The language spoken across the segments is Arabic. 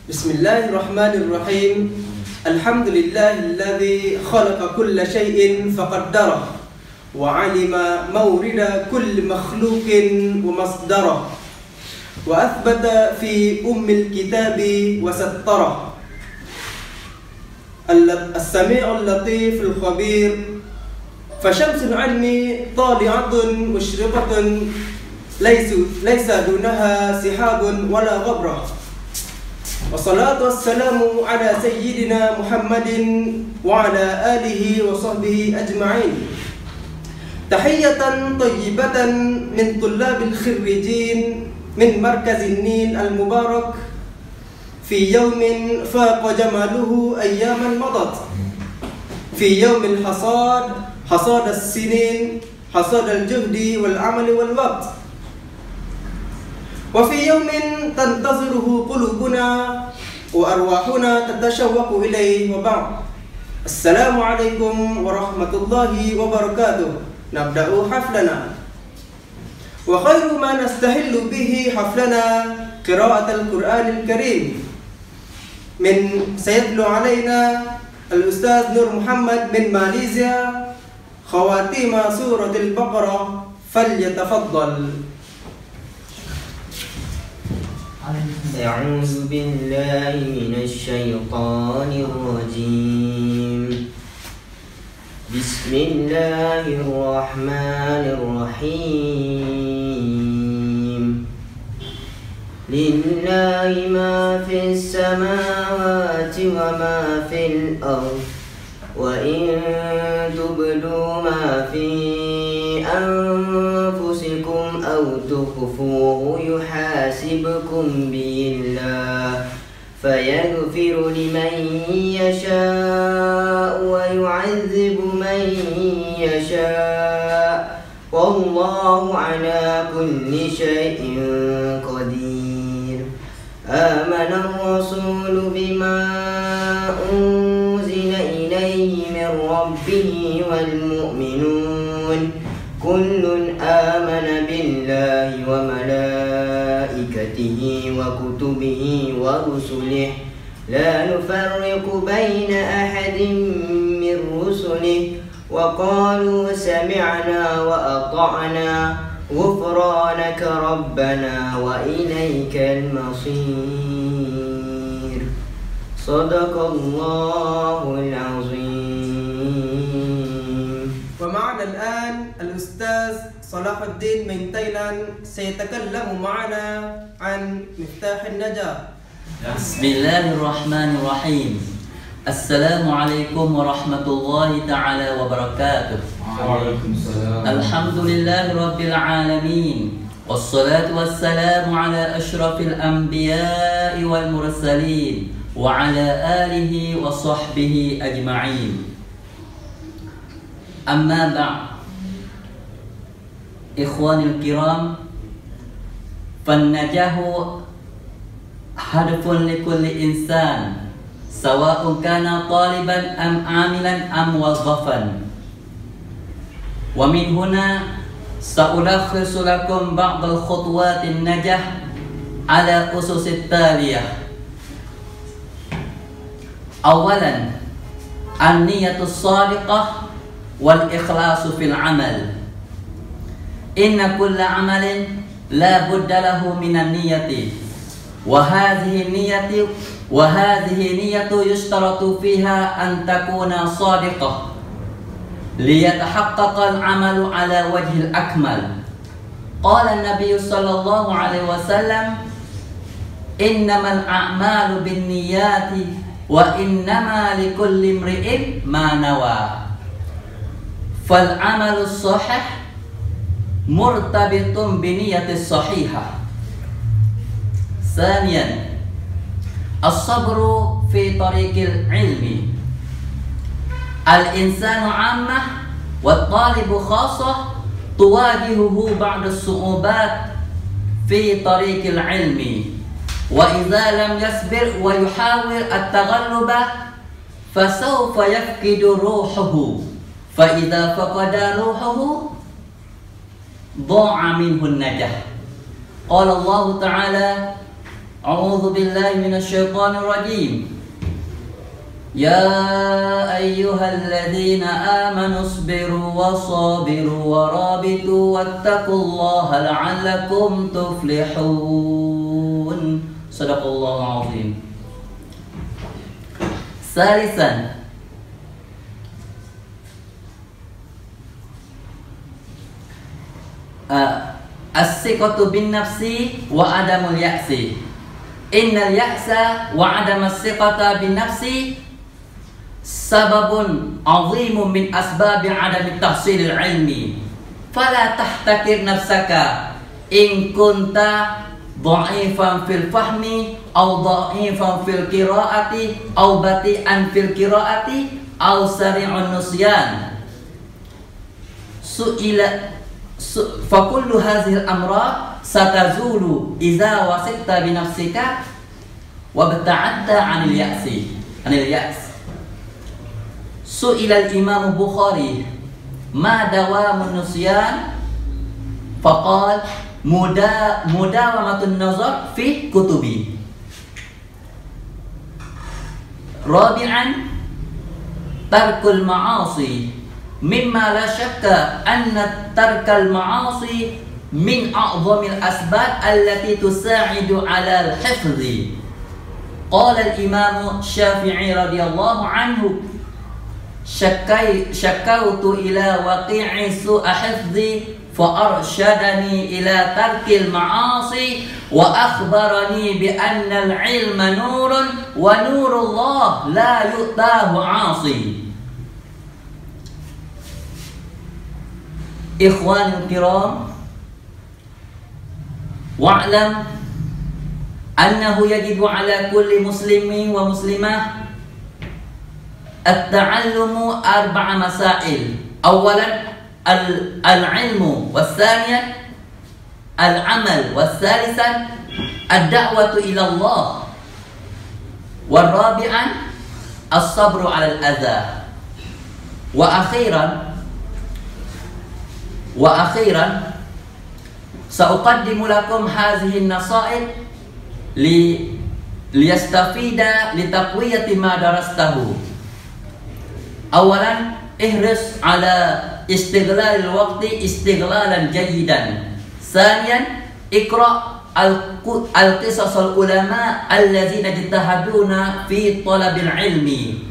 بسم الله الرحمن الرحيم. الحمد لله الذي خلق كل شيء فقدره وعلم مورد كل مخلوق ومصدره وأثبت في الكتاب وستره السميع اللطيف الخبير. فشمس العلم طالعة مشرقة ليس دونها سحاب ولا غبرة. والصلاة والسلام على سيدنا محمد وعلى آله وصحبه أجمعين. تحية طيبة من طلاب الخريجين من مركز النيل المبارك في يوم فاق جماله أياما مضت، في يوم الحصاد، حصاد السنين، حصاد الجهد والعمل والوقت، وفي يوم تنتظره قلوبنا وأرواحنا تتشوق إليه. وبعد، السلام عليكم ورحمة الله وبركاته. نبدأ حفلنا، وخير ما نستهل به حفلنا قراءة القرآن الكريم. سيتلو علينا الأستاذ نور محمد من ماليزيا خواتيم سورة البقرة، فليتفضل. أعوذ بالله من الشيطان الرجيم. بسم الله الرحمن الرحيم. لله ما في السماوات وما في الأرض، وإن تبدوا ما في أنفسكم أو تخفوه يحاسبكم به الله، فيغفر لمن يشاء ويعذب من يشاء، والله على كل شيء قدير. آمن الرسول بما أنزل إليه من ربه والمؤمنون كل آمن بالله وملائكته وكتبه ورسله لا نفرق بين أحد من رسله، وقالوا سمعنا وأطعنا غفرانك ربنا وإليك المصير. صدق الله العظيم. ومعنا الآن الأستاذ صلاح الدين من تايلاند، سيتكلم معنا عن مفتاح النجاة. بسم الله الرحمن الرحيم. السلام عليكم ورحمة الله تعالى وبركاته. وعليكم السلام. الحمد لله رب العالمين، والصلاة والسلام على أشرف الأنبياء والمرسلين وعلى آله وصحبه أجمعين. أما بعد، إخواني الكرام، فالنجاح هدف لكل إنسان، سواء كان طالبا أم عاملا أم موظفا. ومن هنا سألخص لكم بعض الخطوات النجاح على أسس التالية. أولا، النية الصادقة والإخلاص في العمل. إن كل عمل لا بد له من النية، وهذه النية يشترط فيها أن تكون صادقة ليتحقق العمل على وجه الأكمل. قال النبي صلى الله عليه وسلم: إنما الأعمال بالنيات وإنما لكل امرئ ما نوى. فالعمل الصحيح مرتبط بنية الصحيحة. ثانيا، الصبر في طريق العلم. الإنسان عامة والطالب خاصة تواجهه بعض الصعوبات في طريق العلم، وإذا لم يصبر ويحاول التغلب فسوف يفقد روحه، فإذا فقد روحه ضاع منه النجاح. قال الله تعالى: أعوذ بالله من الشيطان الرجيم. يا أيها الذين آمنوا اصبروا وصابروا ورابطوا واتقوا الله لعلكم تفلحون. صدق الله العظيم. ثالثا as-siqatu bin nafsi wa adamul ya'si. Innal ya'sa wa adamas siqata bin nafsi sababun azimun min asbabi adami tahsilil ilmi. Fala tahtakir nafsaka in kunta dha'ifan fil fahmi aw dha'ifan fil qira'ati aw bati'an fil qira'ati aw sari'un nusyan. Fakullu hazil amra satazulu iza wasitta binafsika wabta'adta anil ya'si anil ya's. Su'ila al-imam Bukhari ma dawamun nusyan faqal mudawamatun nazar fi kutubi. Rabi'an tarkul ma'asi mimma la syakka anna tarkal ma'asi min a'zamil asbab allati tusa'idu 'ala al-hifzi. Qala al-imam Syafi'i radhiyallahu anhu syakautu ila waqi'i su'a hifzi fa arsyadani ila tarkil ma'asi wa akhbarani bi anna al-'ilma nurun wa nurullah la yu'tahu 'asi. Ikhwanul kiram, wa'lam annahu yajibu ala kulli muslimin wa muslimah at-ta'allumu arba'a masail. Awalan al-ilmu, wathaniyan al-amal, wathalithan ad-da'watu ila Allah, warabi'an as-sabru 'ala al-adha. Wa akhiran sa'uqaddimu lakum hadhihi an-nasa'id liyastafida litaqwiyati ma darastahu. Awalan ihris ala istighlal al-waqti istighlalan jayyidan. Thaniyan iqra al-qisas al-ulama allazina ijtahaduna fi talabil ilmi.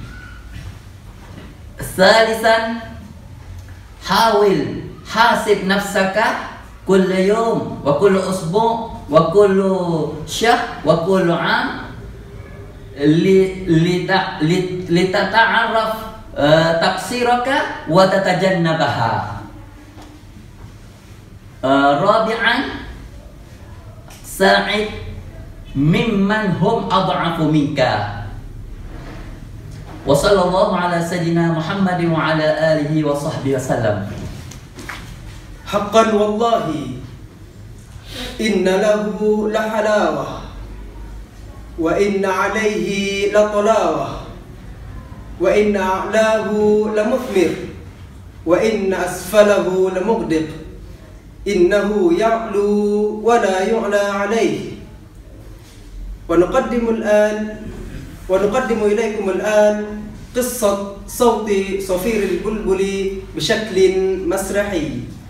Thalithan hawil hasib nafsaka kull yawm wa kull usbu' wa kull shahr wa kull 'am li tata'arraf taqsiraka wa tatajannabaha. Rabi'an sa'id mimman hum ad'afu minka. Wa sallallahu ala sayyidina Muhammadin wa ala alihi wa sahbihi wasallam. Haqqan wallahi inna lahu la halawah wa inna alayhi la talawah wa inna a'lahu la muthmir wa inna asfalahu la mughdiq. Innahu ya'lu wa la yu'la alayhi. Wa nuqaddimu ilaykum al-an qissat sawti safir al-bulbuli bishaklin masrahi.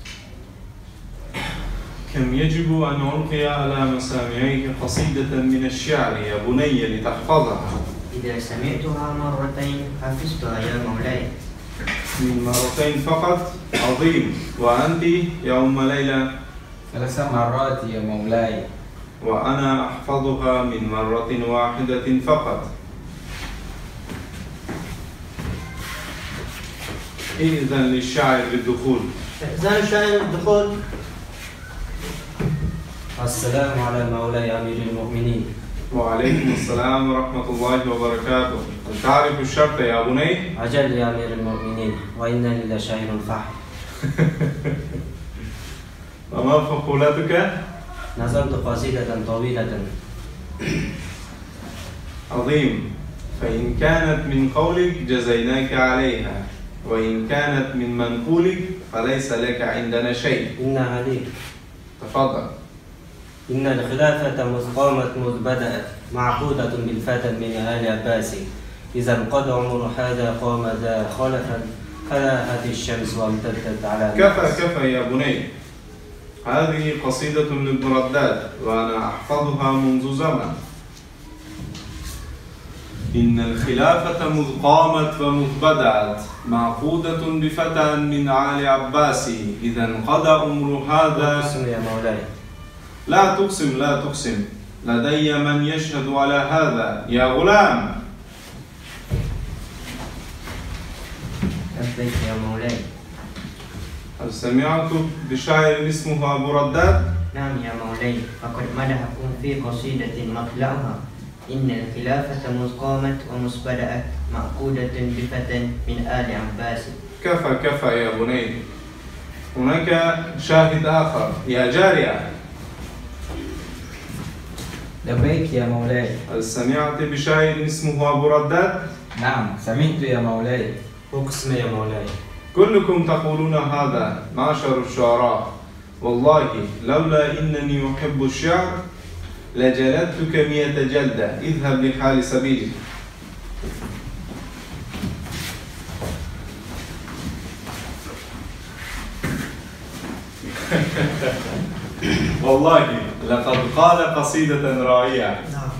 كم يجب أن ألقي على مسامعيك قصيدة من الشعر يا بني لتحفظها؟ إذا سمعتها مرتين حفظتها يا مولاي. من مرتين فقط؟ عظيم. وأنت يا أم ليلى؟ 3 مرات يا مولاي. وأنا أحفظها من مرة واحدة فقط. إذن للشاعر بالدخول. إذن الشاعر بالدخول. السلام على مولاي أمير المؤمنين. وعليكم السلام ورحمة الله وبركاته. هل تعرف الشرط يا بني؟ أجل يا أمير المؤمنين وإنني لشاعر فحل. وما فقولتك؟ نظمت قصيدة طويلة. عظيم. فإن كانت من قولك جزيناك عليها، وإن كانت من منقولك فليس لك عندنا شيء. إنها لي. تفضل. إن الخلافة مذ قامت مذ بدأت معقودة بالفتى من آل عباس إذا انقضى عمر هذا قام ذا خلفا فلاحت الشمس وامتدت على كفى يا بني. هذه قصيدة لابن رداد وأنا أحفظها منذ زمن. إن الخلافة مذ قامت ومذ بدأت معقودة بفتى من آل عباس إذا انقضى أمر هذا. اقسم يا مولاي. لا تقسم لدي من يشهد على هذا يا غلام. لبيك يا مولاي. هل سمعت بشاعر اسمه أبو رداد؟ نعم يا مولاي، فقد مدحكم في قصيدة مطلعها إن الخلافة مذ قامت ومذ بدأت معقودة بفتى من آل عباس. كفى يا بني. هناك شاهد آخر يا جارية. لبيك يا مولاي. هل سمعت بشاعر اسمه أبو رداد؟ نعم سمعت يا مولاي. اقسم يا مولاي. كلكم تقولون هذا معشر الشعراء، والله لولا إنني أحب الشعر لجلدتك 100 جلدة. اذهب لحال سبيلك. والله لقد قال قصيدة رائعة.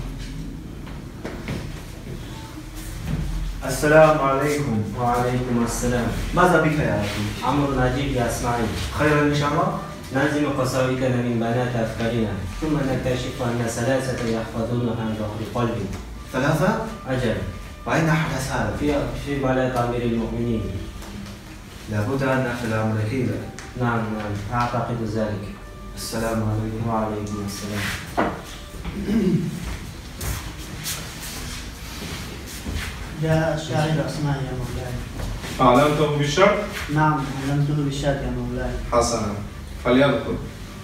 السلام عليكم. وعليكم السلام. ماذا بك يا أخي؟ عمرو نجيب يا إسماعيل. خيرا إن شاء الله؟ نازم قصائدنا من بنات أفكارنا ثم نكتشف أن 3 يحفظونها بظهر قلب. 3؟ أجل. وأين حدث هذا؟ في بلاد أمير المؤمنين. لابد أن نأخذ الأمر كذا. نعم أعتقد ذلك. السلام عليكم. وعليكم السلام. جاء الشاعر أسماء يا مولاي. أعلمته بالشعر؟ نعم علمته بالشعر يا مولاي. حسنا فليدخل.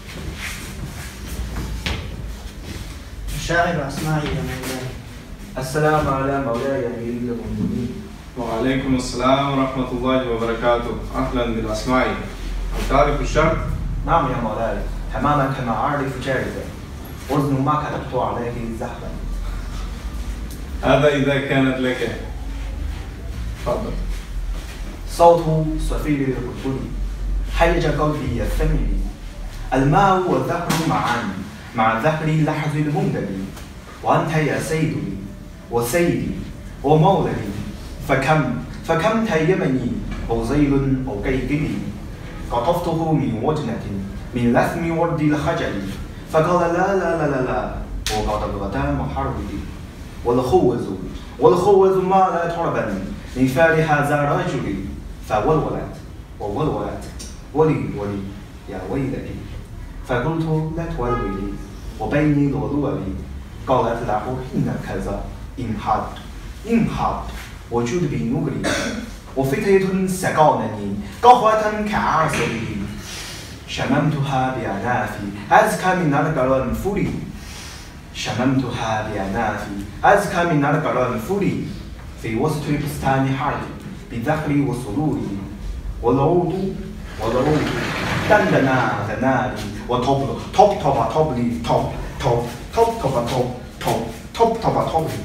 الشاعر أسماء يا مولاي. السلام على مولاي أمير المؤمنين. وعليكم السلام ورحمة الله وبركاته. أهلا بالأسماء. هل تعرف الشعر؟ نعم يا مولاي، تماما كما أعرف جاردا. وزن ما كتبت عليه ذهبا. هذا إذا كانت لك. تفضل. صوت صفير البلبل حيج قلبي الثمل. الماء والذكر معا مع الذكر لحظ الممدد. وأنت يا سيدي وسيدي ومولدي. فكم تيمني غزيل أو قيقلي. قطفته من وجنة من لثم ورد الخجل. فقال لا لا لا لا لا وقد الغداء محرودي. والخوذ ما لا تربا من فعل هذا الرجل. فولولت ولي يا ويلي. فقلت لا تولولي وبيني ولولي. قالت له حين كذا انهض وجود بنوري. وفتية سقونني قهوة كعسله. شممتها بأنافي أزكى من القرنفل. أزكى من القرنفل. في وسط بستان حرب بذخري وسروري. والعود دندنا ذناري. وطبطب طبلي.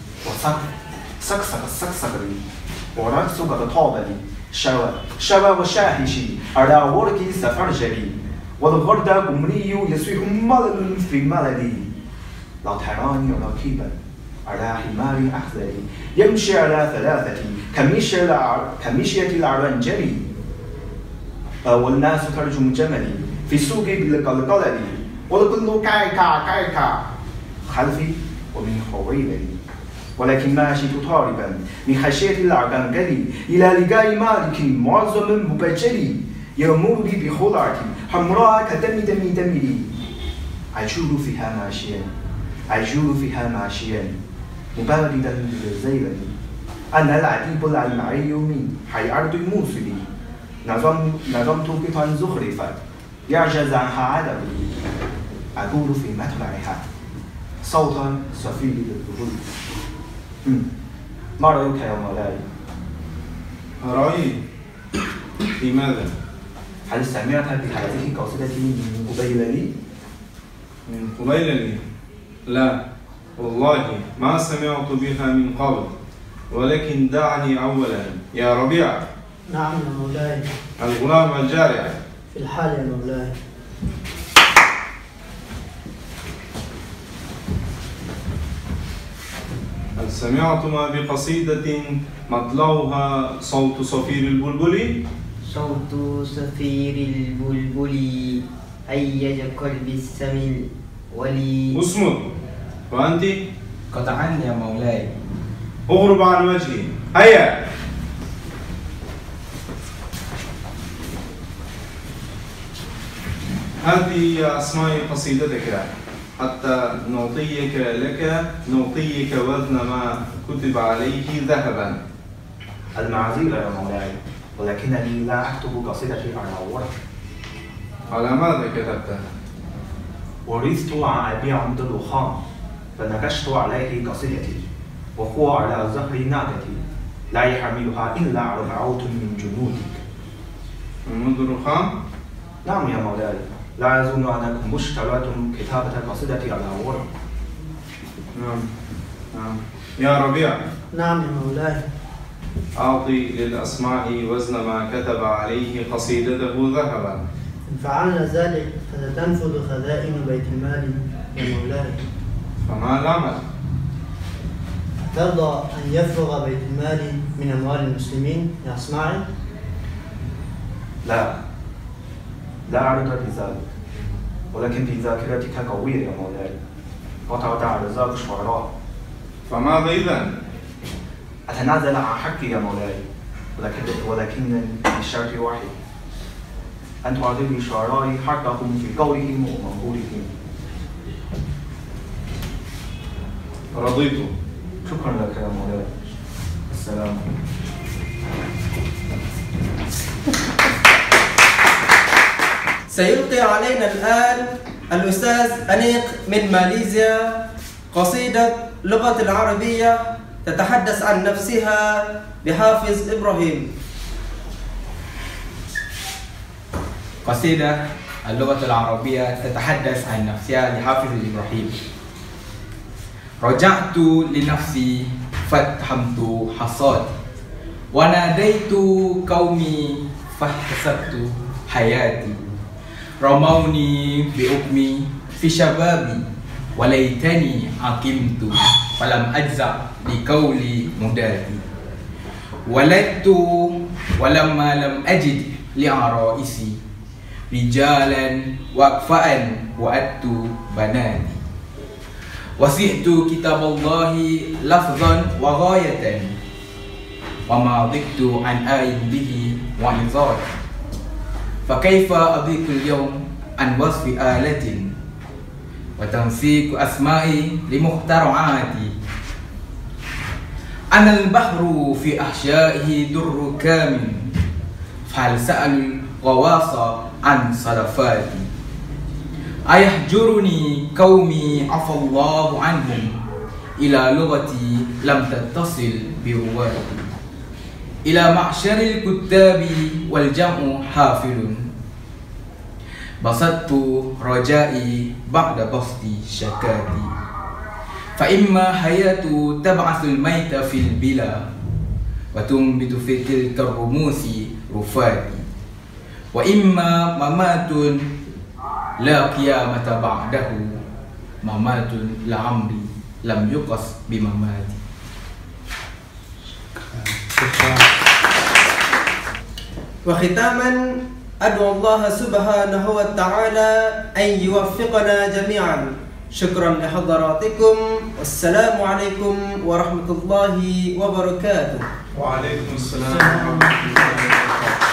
وسقسق لي. ورقص طابلي. شوى وشاهشي على ورق سفرجلي. والغرد قمري يصيح ملل في مللي. لا تراني راكبا على حمار أخضر يمشي على 3 كمشية العرنجل. والناس ترجم جملي في السوق بالقلقلة. والكل كايكا خلفي ومن حويلي. ولكن ماشيت طالبا من خشية العقنقل إلى لقاء مالك معظم مبجل يمر بي بخلعة حمراء كدم لي. أجول فيها ماشيا مباردا للزيل. أنا العتيب العلمعي من حي أرض الموصل. نظمت قطعا زخرفا يعجز عنها عددي. أقول في مطلعها صوتا صفي للبلبل. ما رأيك يا مولاي؟ رأيي؟ لماذا؟ هل سمعت بهذه القصيدة من قبيل لي؟ من قبيل لا والله ما سمعت بها من قبل، ولكن دعني أولا يا ربيع. نعم يا مولاي. الغلام الجارع. في الحال يا مولاي. هل سمعتما بقصيدة مطلعها صوت صفير البلبل؟ صوت صفير البلبل هيج قلبي السمل ولي. اصمت. وأنت؟ قطعا يا مولاي. اغرب عن وجهي. هيا. هذه أسماء قصيدتك حتى نعطيك وزن ما كتب عليه ذهبا. المعذرة يا مولاي، ولكنني لا أكتب قصيدتي على ورق. على ماذا كتبتها؟ ورثت عن أبي عبد الرخام فنكشت عليه قصيدتي، وهو على ظهر ناقتي لا يحملها إلا 4 من جنودك. محمد الرخام؟ نعم يا مولاي، لا أظن أنكم اشتريتم كتابة قصيدتي على ورق. نعم. يا ربيع. نعم يا مولاي. أعطي للأسماء وزن ما كتب عليه قصيدته ذهبا. إن فعلنا ذلك فستنفذ خزائن بيت المال يا مولاي. فما العمل؟ ترضى أن يفرغ بيت المال من أموال المسلمين يا أسماعي؟ لا أرضى بذلك، ولكن في ذاكرتك قوية يا مولاي، وتعطى على ذاك الشعراء. فماذا إذن؟ أتنازل عن حقي يا مولاي، ولكن بشرط واحد، أن تعطي للشعراء حقهم في قولهم ومنقولهم. رضيت. شكرا لك يا مولاي. السلام. سيلقي علينا الآن الأستاذ أنيق من ماليزيا قصيدة لغة العربية تتحدث عن نفسها بحافظ إبراهيم. قصيدة اللغة العربية تتحدث عن نفسها لحافظ إبراهيم. رجعت لنفسي فاتهمت حصادي، وناديت قومي فاحتسبت حياتي. رموني بأمي في شبابي، وليتني عقمت فلم أجزع لقول مدادي. ولدت ولما لم أجد لعرائسي رجالا وأكفاء وأدت بناتي. وسعت كتاب الله لفظا وغاية، وما ضقت عن آي به وعظات. فكيف أضيق اليوم عن وصف آلة وتنسيق أسمائي لمخترعاتي؟ أنا البحر في أحشائه در كامل، فهل سأل الغواص عن صرفاتي؟ أيحجرني قومي عفى الله عنهم، إلى لغتي لم تتصل برواتي. إلى معشر الكتاب والجمع حافل، بسطت رجائي بعد بسط شكاتي. فإما حياة تبعث الميت في البلا، وتنبت في تلك الرموس رفاتي. وإما ممات لا قيامة بعده، ممات لعمري لم يقص بمماتي. وختاما أدعو الله سبحانه وتعالى أن يوفقنا جميعا. شكرا لحضراتكم، والسلام عليكم ورحمة الله وبركاته. وعليكم السلام ورحمة الله وبركاته.